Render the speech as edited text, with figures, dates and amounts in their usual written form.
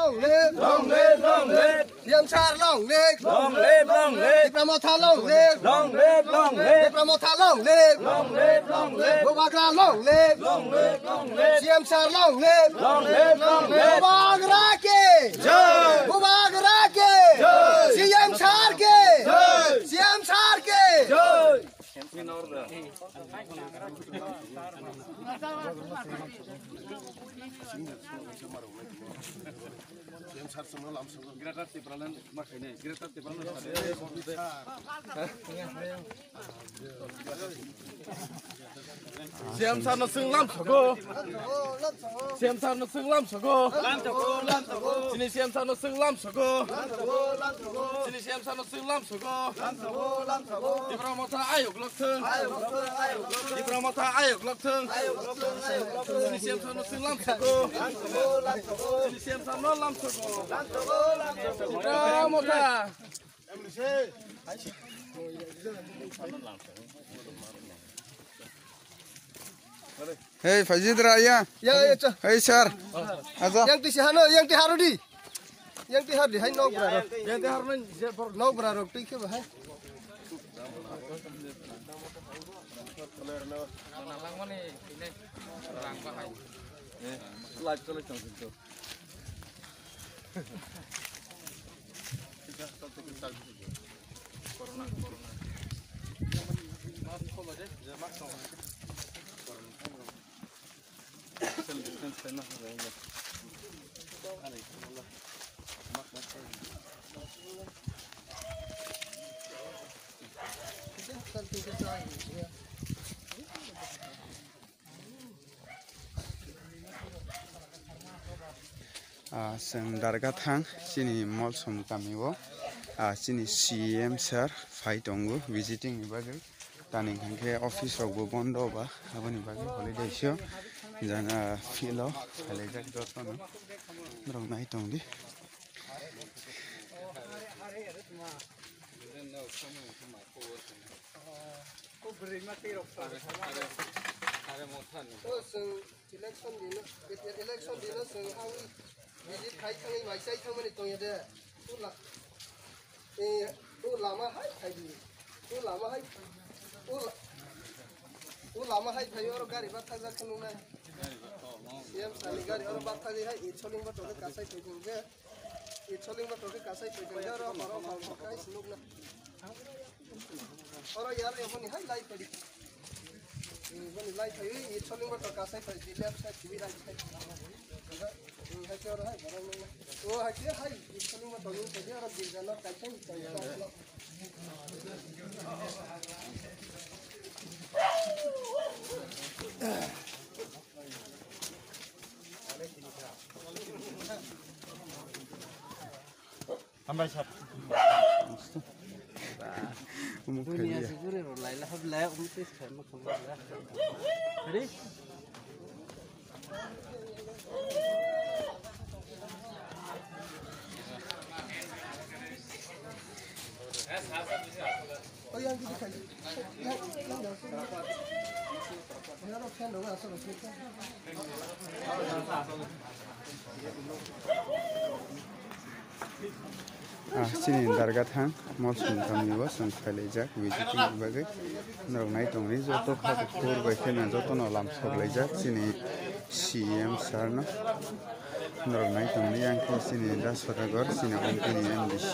long live, long live, long live, CM Sar long live, long live, long live, Dipramotha long live, long live, long live, Dipramotha long live, long live, long live, Bobagra long live, long live, long live, CM Sar long live, long live, long live, Bobagra ke jai, Bobagra ke jai, CM Sar ke jai, CM Sar ke jai. Siam san nó sưng lắm sổ Siam san nó sưng lắm sổ Sini siam san nó sưng lắm sổ Sini siam san nó sưng lắm sổ Dipramotha ayok lok thương Dipramotha ayok lok thương Sini siam san nó sưng lắm sổ Sini siam san nó lắm sổ Dipramotha Hey, Fajid Raya. Hey, sir. Yang ti sihano yang ti harudi yang ti hardi hai no braro yang ti harmen no braro ti ke bahai live cho lên trong trường Seng darga thang sini mall som kami wo sini CM sir fai tongo visiting ibage taning hangke office of bondo ba abani bage holiday show jana filo haliga dotono rong nai tongdi election dina sing hawi visit khai thangai mai sai thamani to yade tu lama hai khai di tu lama hai khai oro gari ba thaja khunu na CM sani gari oro ba thaji hai e choling ba to ka sai to jing ge e choling ba to ka sai to jing oro maro ma kai sinuk na oro yar e boni hai lai padi boni lai thai e choling ba to ka sai to di left side TV right side hai ke oro hai bara na o hai ke hai e choling ba to jing ke oro di jana kai sai to Ambai sat dunia segure ro laila hab la umtis khama khama ready oh yang dikai yang dah Nero fan dong asal kita. Sini darga thang mall som kami wo song khalejak visiting ibage rong nai tongri joto khab khur baithena joto no lam soglejak sini CM sir no rong nai tongri yang ke sini das Sadagar sini company MDC